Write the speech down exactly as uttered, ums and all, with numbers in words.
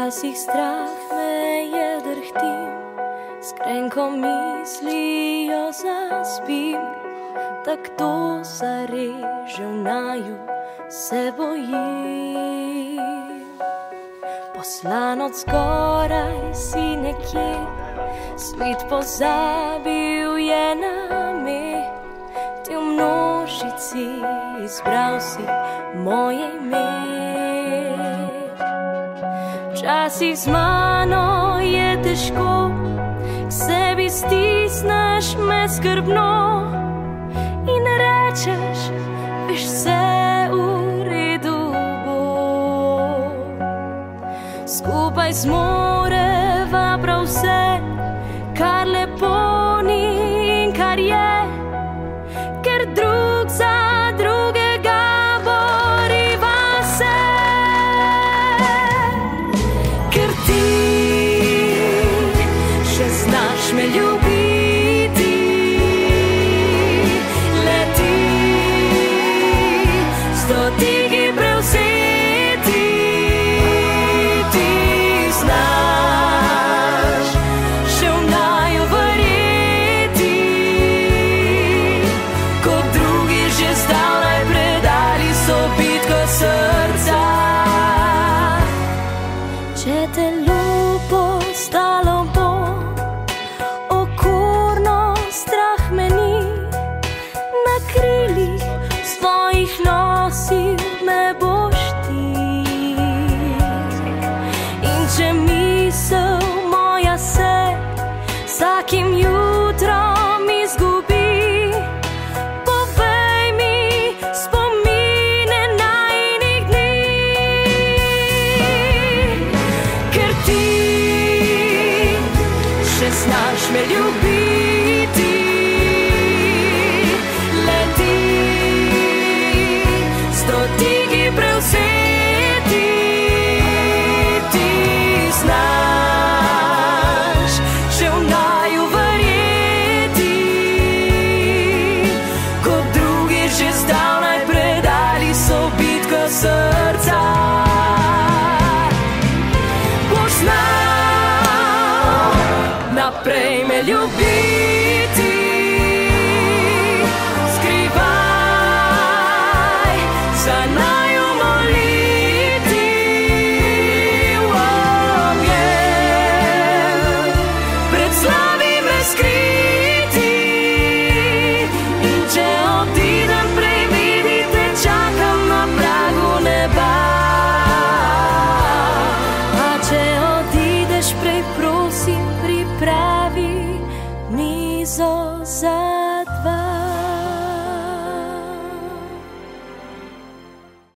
Včasih strah me je drhtim, s krenko mislijo zaspim, tak to zareže v naju, se bojim. Poslan od zgoraj si nekje, svet pozabil je name, ti v množici izbral si moje ime. Včasih z mano je težko, k sebi stisneš me skrbno in rečeš, veš, vse v redu bo. Skupaj zmoreva prav vse, kar lepo ni in kar je, ker drug za